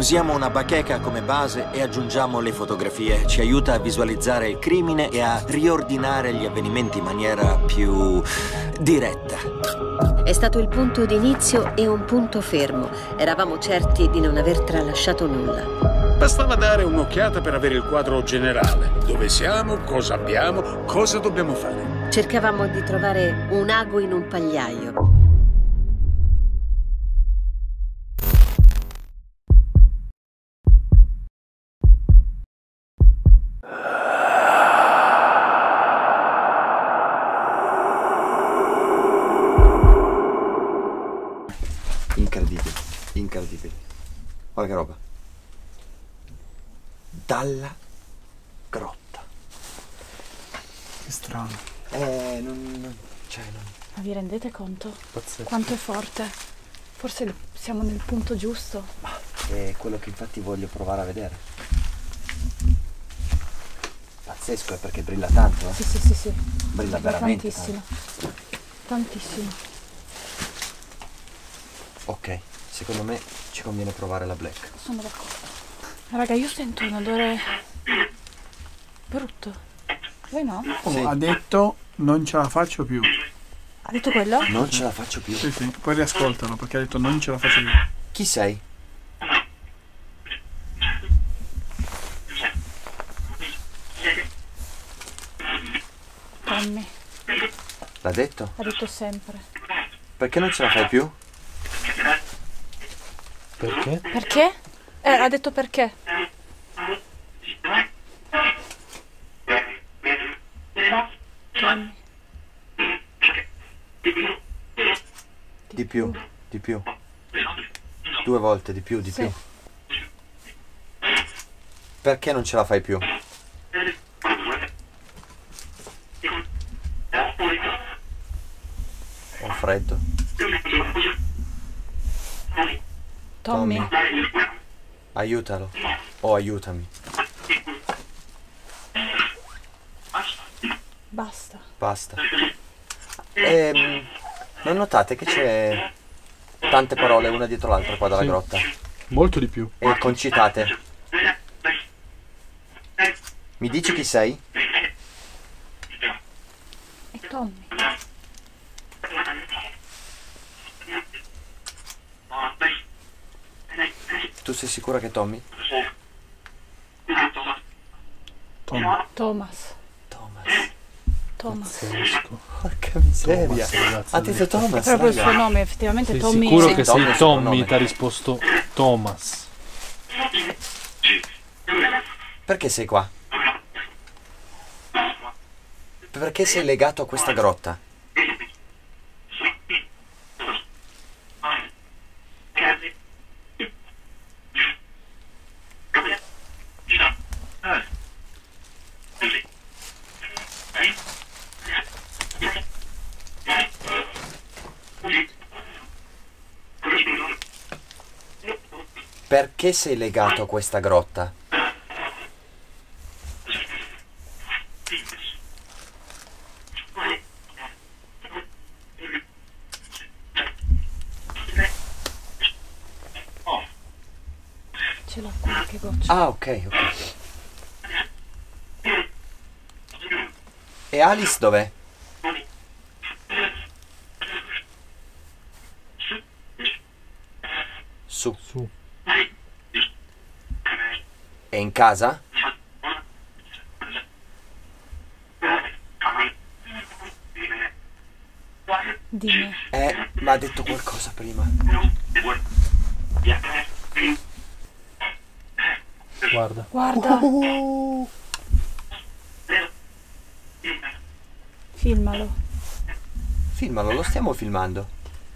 Usiamo una bacheca come base e aggiungiamo le fotografie. Ci aiuta a visualizzare il crimine e a riordinare gli avvenimenti in maniera più diretta. È stato il punto di inizio e un punto fermo. Eravamo certi di non aver tralasciato nulla. Bastava dare un'occhiata per avere il quadro generale. Dove siamo, cosa abbiamo, cosa dobbiamo fare. Cercavamo di trovare un ago in un pagliaio. Incredibile, incredibile. Guarda che roba. Dalla grotta. Che strano. Ma vi rendete conto? Pazzesco. Quanto è forte? Forse siamo nel punto giusto. È quello che infatti voglio provare a vedere. Pazzesco, è perché brilla tanto, eh? Sì. Brilla veramente tantissimo. tanto. Tantissimo. Ok, secondo me ci conviene provare la black. Sono d'accordo. Raga, io sento un odore brutto. Voi no? Sì. Ha detto non ce la faccio più. Ha detto quello? Non ce la faccio più. Sì, poi riascoltalo perché ha detto non ce la faccio più. Chi sei? Tommy. L'ha detto? Ha detto sempre. Perché non ce la fai più? Perché? Perché? Ha detto perché. Tommy. Di più, di più. 2 volte, di più, di Sì. più. Perché non ce la fai più? Ho freddo. Tommy. Aiutalo. O aiutami. Basta. Basta. Non notate che c'è tante parole una dietro l'altra qua dalla Sì. grotta? Molto di più. E concitate. Mi dici chi sei? E Tommy. Tu sei sicura che è Tommy? Tom. Thomas. Thomas. Thomas. Pazzesco. Porca miseria. Thomas, ragazzi, Ha detto Thomas. È proprio il raga. suo nome, effettivamente. Sei Tommy. sicuro Sì, che Tommy è sei il suo Tommy? nome. Ti ha risposto Thomas. Perché sei qua? Perché sei legato a questa grotta? Perché sei legato a questa grotta? Ce l'ho qualche goccia. Ah, ok, ok. E Alice dov'è? Su. Su. È in casa? Dimmi. Ma ha detto qualcosa prima. Guarda. Guarda. Filmalo. Filmalo, lo stiamo filmando.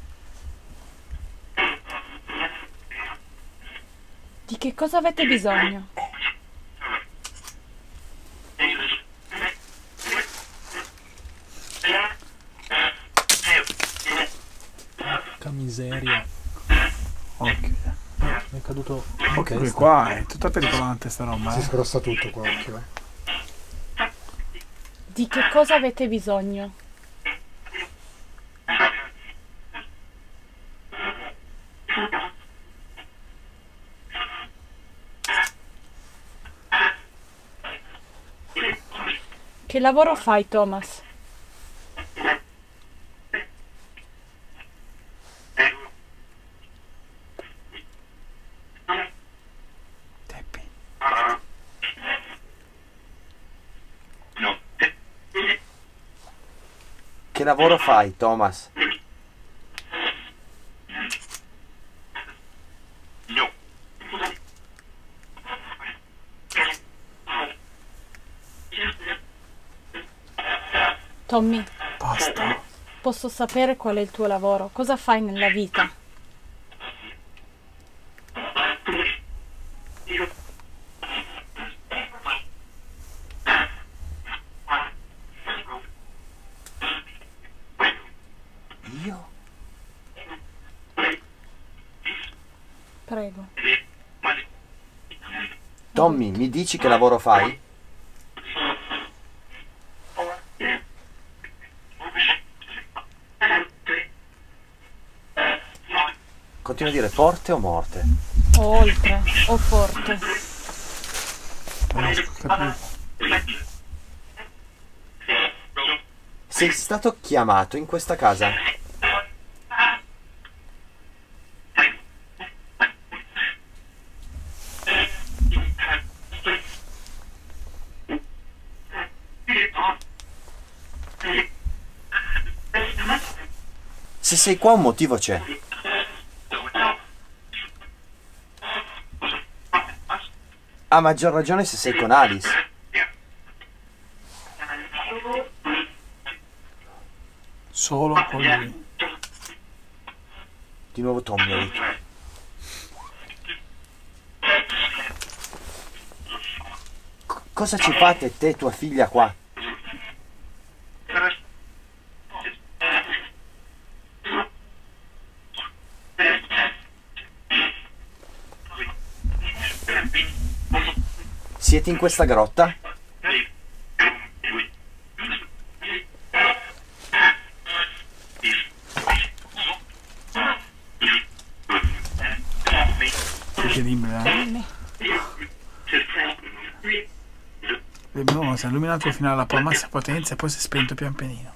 Di che cosa avete bisogno? Porca miseria. Ok. Mi è caduto in Ok, testa. qua è tutta pericolante sta roba. Si scrosta tutto qua, occhio. Di che cosa avete bisogno? Che lavoro fai, Thomas? Teppi. Che lavoro fai, Thomas? Tommy, Basta. posso sapere qual è il tuo lavoro? Cosa fai nella vita? Io? Prego. Tommy, mi dici che lavoro fai? Continua a dire forte o morte? O oltre, o forte. Non riesco a capire. Sei stato chiamato in questa casa? Se sei qua un motivo c'è. A maggior ragione se sei con Alice. Solo con lui. Di nuovo Tommy ha detto. Cosa ci fate te e tua figlia qua? Siete in questa grotta? Incredibile, no, si è illuminato fino alla massima potenza e poi si è spento pian pianino.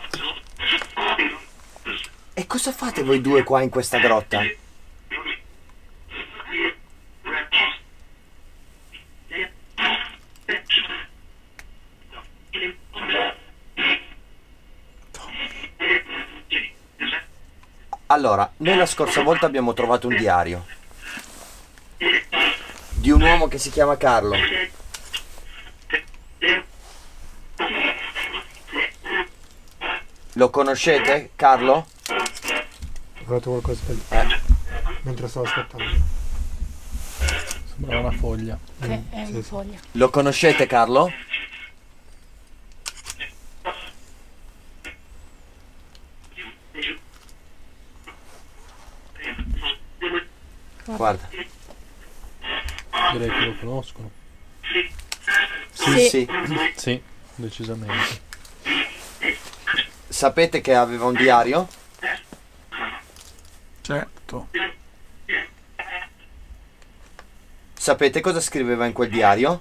E cosa fate voi due qua in questa grotta? Allora, noi la scorsa volta abbiamo trovato un diario di un uomo che si chiama Carlo. Lo conoscete, Carlo? Ho fatto qualcosa mentre stavo aspettando. Sembra una foglia. Che è una foglia. Lo conoscete, Carlo? Guarda. Direi che lo conoscono. Sì, Sì. sì. Sì, decisamente. Sapete che aveva un diario? Certo. Sapete cosa scriveva in quel diario?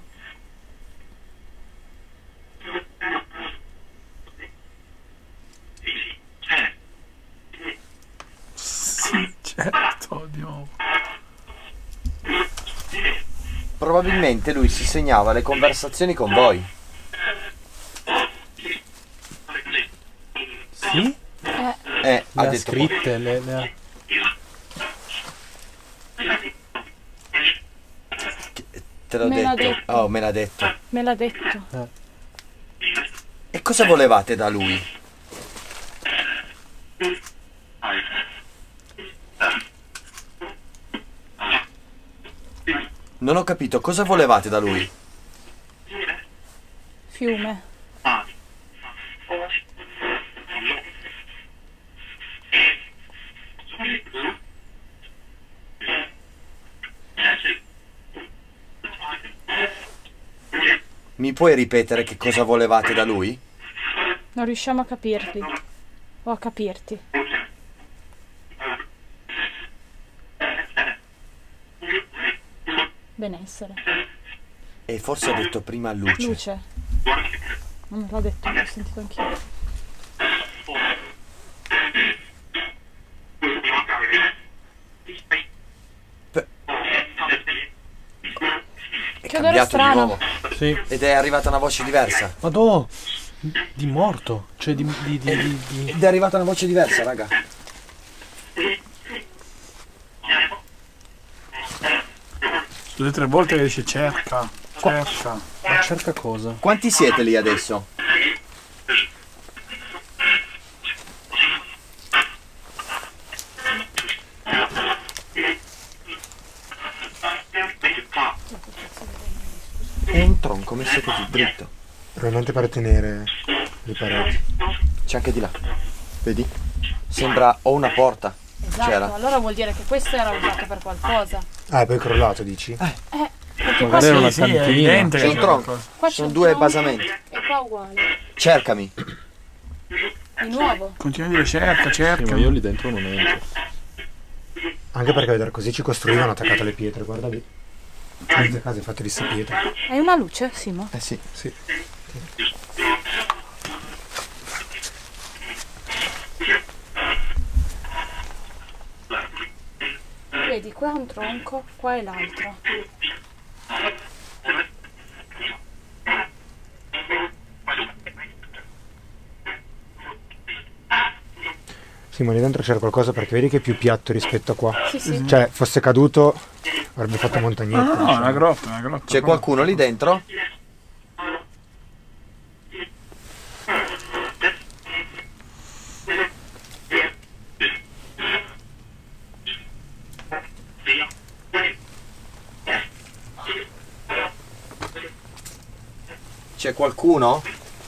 Sì, certo, di nuovo. Probabilmente lui si segnava le conversazioni con voi. Sì? Ha Le ha detto scritte, le ha... Te l'ho Me l'ha detto. detto. Oh, me l'ha detto. Me l'ha detto. E cosa volevate da lui? Non ho capito, cosa volevate da lui? Fiume. Mi puoi ripetere che cosa volevate da lui? Non riusciamo a capirti. O a capirti. Benessere. E forse ha detto prima luce. Luce. Non me l'ha detto, l'ho sentito anch'io. Che odore strano. Sì. Ed è arrivata una voce diversa. Madò! Di morto. Cioè Ed è arrivata una voce diversa, raga. Sulle 3 volte che dice cerca. Cerca. Ma cerca cosa? Quanti siete lì adesso? È un tronco messo così, dritto. Probabilmente per tenere le pareti. C'è anche di là. Vedi? Sembra o una porta. Esatto, C'era. allora vuol dire che questo era usato per qualcosa. Ah, e poi è crollato, dici? Perché qua Magari era una Sì, è cantina. evidente C'è che un c'è tronco. qualcosa. qua Sono c'è due un basamenti. E qua uguale. Cercami. Di nuovo. Continua a dire cerca, Sì, cerca. ma io lì dentro non entro. Anche perché vedere così ci costruivano attaccato alle pietre, guarda lì. Queste case fatte di sta pietra. Hai una luce, Simo? Eh sì. Sì. Vedi, qua è un tronco, qua è l'altro. Sì, ma lì dentro c'era qualcosa perché vedi che è più piatto rispetto a qua. Sì, sì. Cioè, fosse caduto avrebbe fatto montagnetta. No, diciamo. una grotta, una grotta. C'è qualcuno lì dentro? C'è qualcuno?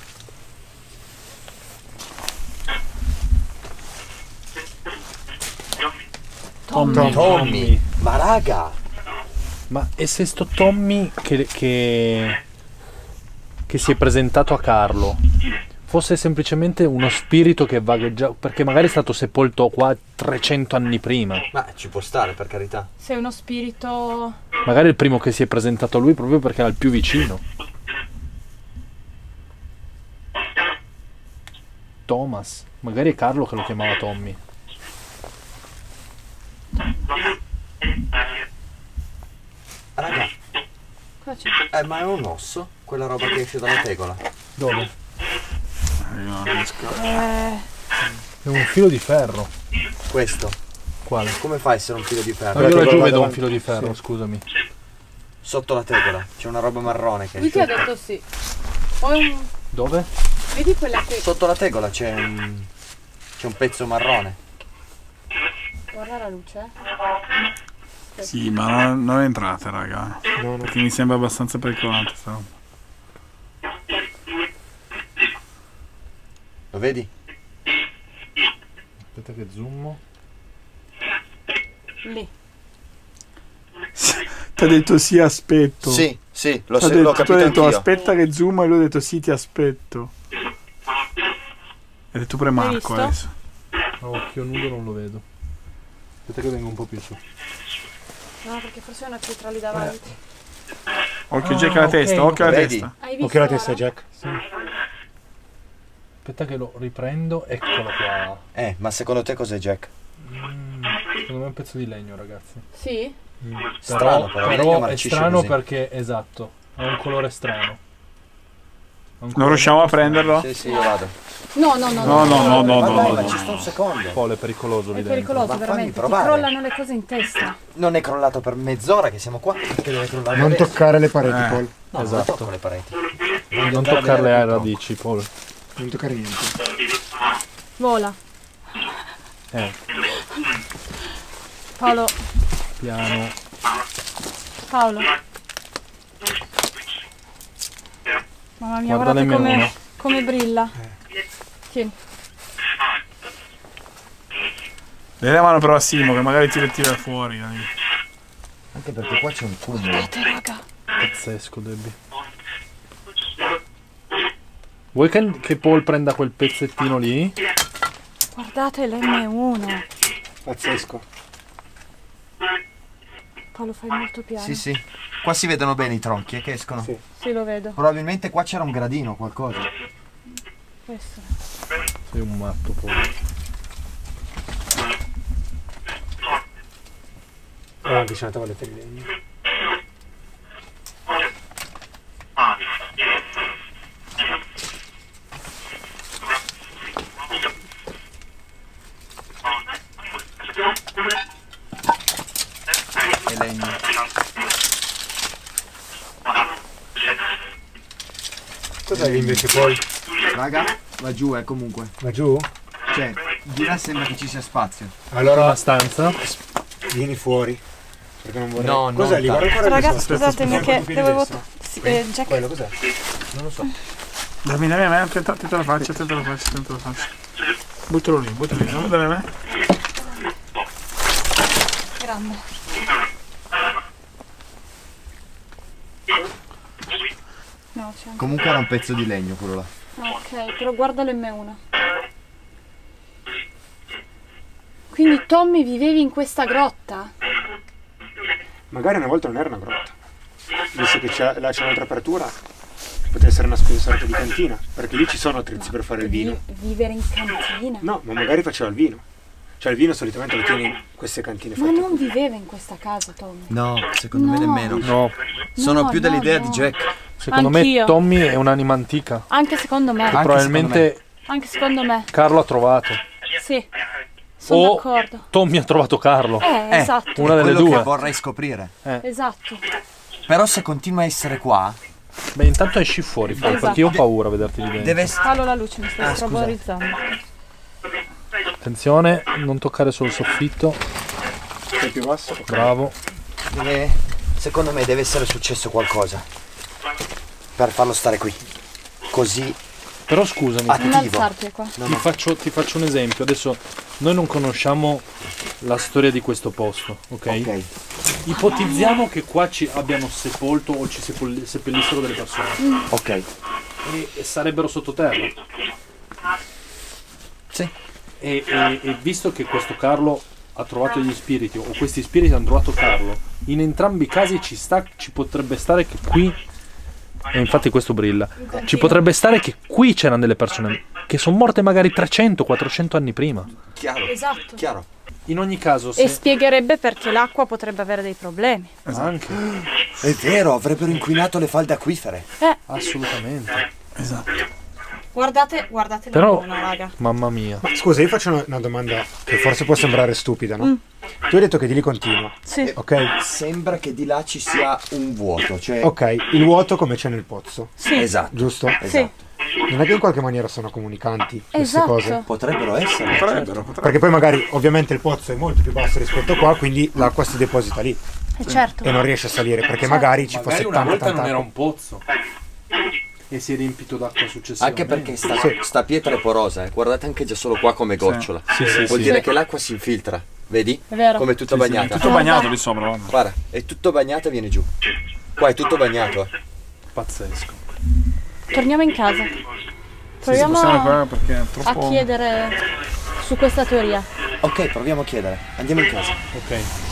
Tommy. Ma raga! Ma e se sto Tommy che si è presentato a Carlo fosse semplicemente uno spirito che vagheggia, perché magari è stato sepolto qua 300 anni prima. Ma ci può stare, per carità. Sei uno spirito... Magari è il primo che si è presentato a lui proprio perché era il più vicino. Thomas. Magari è Carlo che lo chiamava Tommy. Raga, Cosa c'è? ma è un osso? Quella roba che esce dalla tegola. Dove? Io non riesco. È un filo di ferro. Questo. Quale? Come fa a essere un filo di No, ferro? io laggiù guarda vedo un davanti. filo di ferro, scusami. Sotto la tegola. C'è una roba marrone che Lui ti ha esce. detto sì. Poi Dove? vedi quella che... Sotto la tegola c'è un pezzo marrone. Guarda la luce. Sì, ma non entrate, raga. No, no. Perché mi sembra abbastanza pericolante sta roba. Lo vedi? Aspetta che zoom. Lì. Ti ha detto sì, aspetto. Sì, sì, l'ho T'ha l'ho detto, tu capito hai detto anch'io. aspetta che zoom e lui ha detto sì, ti aspetto. Hai detto pure Marco visto? adesso. A occhio nudo non lo vedo. Aspetta che vengo un po' più su. No, perché forse è una pietra lì davanti. Occhio Jack alla testa, occhio alla Vedi? testa. Hai visto? Ok, la testa, ora? Jack. Aspetta che lo riprendo. Eccolo qua. Ma secondo te cos'è Jack? Secondo me è un pezzo di legno, ragazzi. Sì? Strano, però, il legno è marcisce strano così. perché, esatto, ha un colore strano. Ha un Non colore riusciamo a molto strano. prenderlo? Sì, sì, io vado. No, no, no. No, no, no, no, Ma no, dai, no, ma no. ci sta un secondo. Polo è pericoloso lì È dentro. pericoloso, Ma fammi veramente. Ti provare. crollano le cose in testa. Non è crollato per mezz'ora che siamo qua. Perché deve crollare Non adesso? toccare le pareti, Paul. No, Esatto. non tocco le pareti. Non toccarle ai radici, Paul. Non toccare niente. Vola. Paolo. Piano. Paolo. Mamma mia, Guarda guardate nemmeno come, uno. come brilla. Tieni. Dai la mano però a Simo che magari ti tira fuori. Dai. Anche perché qua c'è un cumulo. Guardate, raga. Pazzesco, Debbie. Vuoi che Paul prenda quel pezzettino lì? Guardate l'M1. Pazzesco. Paolo, fai molto piano. Sì, sì. Qua si vedono bene i tronchi che escono. Sì. Sì, lo vedo. Probabilmente qua c'era un gradino o qualcosa. Questo. Sei un matto poi. Ah, vicino alla tavoletta di legno. E legno. Cos'è invece poi? Raga, va giù comunque. Va giù? Cioè, di là sembra che ci sia spazio. Allora Una stanza. vieni fuori. Perché non vorrei. No, Cos'è non lì? Guarda ancora Ragazzi, adesso. scusatemi che dovevo... Sì, Jack. Quello cos'è? Non lo so. Dammi a me, tenta la faccia, tenta la faccia. Buttalo lì, no? Dammi a me. Grande. No, c'è anche... Comunque era un pezzo di legno quello là. Ok, però guardalo in me una. Quindi Tommy vivevi in questa grotta? Magari una volta non era una grotta. Visto che là c'è un'altra apertura, potrebbe essere una sorta di cantina. Perché lì ci sono attrezzi per fare il vino. Vivere in cantina? No, ma magari faceva il vino. Cioè il vino solitamente lo tieni in queste cantine Ma fatte. non viveva in questa casa, Tommy. No, secondo me nemmeno. No, Sono No, più no, dell'idea no. di Jack. secondo Anch'io. me Tommy è un'anima antica. Anche secondo me. Anche Probabilmente Anche secondo me. Carlo ha trovato. Sì. Sono O d'accordo. Tommy ha trovato Carlo. Esatto. Una delle Quello due. che vorrei scoprire. Esatto. Però se continua a essere qua, Beh, intanto esci fuori, poi, Esatto. perché io ho paura a vederti lì dentro. deve Fallo la luce, mi stai Ah, straborizzando. Attenzione, non toccare solo il soffitto. Sei più basso? Ok. Bravo. secondo me deve essere successo qualcosa per farlo stare qui. Così Però scusami, Non attivo. alzarti qua. ti faccio un esempio. Adesso noi non conosciamo la storia di questo posto, ok? Ok. Ipotizziamo che qua ci abbiano sepolto o ci seppellissero delle persone Ok. e sarebbero sottoterra. Sì. E visto che questo Carlo ha trovato gli spiriti, o questi spiriti hanno trovato Carlo, in entrambi i casi ci potrebbe stare che qui, e infatti questo brilla, ci potrebbe stare che qui c'erano delle persone che sono morte magari 300-400 anni prima. Chiaro. Esatto. Chiaro. In ogni caso, E se spiegherebbe perché l'acqua potrebbe avere dei problemi. anche, È vero, avrebbero inquinato le falde acquifere. assolutamente. Guardate Però, la raga. mamma mia, Ma scusa, io faccio una domanda che forse può sembrare stupida, no? Tu hai detto che di lì continua. Sì. Ok? Sembra che di là ci sia un vuoto, cioè... Ok, il vuoto come c'è nel pozzo, Sì. Esatto. giusto? Sì. Non è che in qualche maniera sono comunicanti queste Esatto. cose? Potrebbero essere. Potrebbero. Perché poi magari ovviamente il pozzo è molto più basso rispetto a qua, quindi l'acqua si deposita lì Certo. e non riesce a salire, perché magari ci fosse magari una tanta volta tanta non era acqua. un pozzo e si è riempito d'acqua successivamente. Anche perché sta pietra è porosa, Guardate anche già solo qua come gocciola. Vuol dire che l'acqua si infiltra, vedi? È vero. Come è tutta È bagnata. tutto bagnato lì sopra, guarda. Guarda, è tutto bagnato e viene giù. Qua è tutto bagnato. Pazzesco. Torniamo in casa. Proviamo Possiamo qua perché è a troppo... chiedere su questa teoria. Ok, proviamo a chiedere. Andiamo in casa. Ok.